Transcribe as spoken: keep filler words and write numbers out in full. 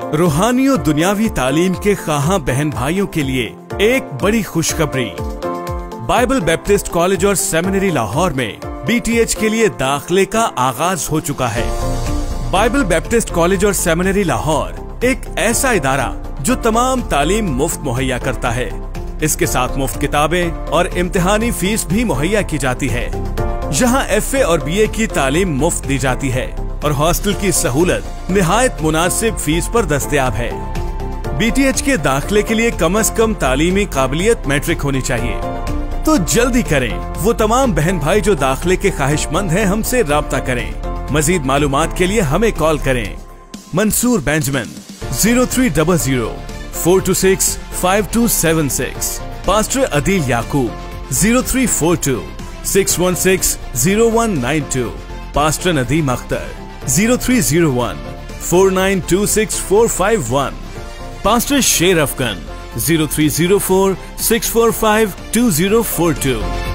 रूहानी और दुनियावी तालीम के ख्वाहां बहन भाइयों के लिए एक बड़ी खुशखबरी। बाइबल बैप्टिस्ट कॉलेज और सेमिनरी लाहौर में बी टी एच के लिए दाखिले का आगाज हो चुका है। बाइबल बैप्टिस्ट कॉलेज और सेमिनरी लाहौर एक ऐसा इदारा जो तमाम तालीम मुफ्त मुहैया करता है। इसके साथ मुफ्त किताबें और इम्तिहानी फीस भी मुहैया की जाती है। यहाँ एफ ए और बी ए की तालीम मुफ्त दी जाती है और हॉस्टल की सहूलत निहायत मुनासिब फीस पर दस्तयाब है। बी टी एच के दाखिले के लिए कम अज कम तालीमी काबिलियत मैट्रिक होनी चाहिए। तो जल्दी करें, वो तमाम बहन भाई जो दाखिले के ख्वाहिशमंद हैं हमसे राब्ता करें। मजीद मालूमात के लिए हमें कॉल करें। Mansoor Benjamin zero three double zero four two six five two seven six. Pastor Adeel Yaqoob zero three four two six one six zero one nine two. Pastor Nadeem Akhtar zero three zero one four nine two six four five one. Pastor Sher Afghan zero three zero four six four five two zero four to.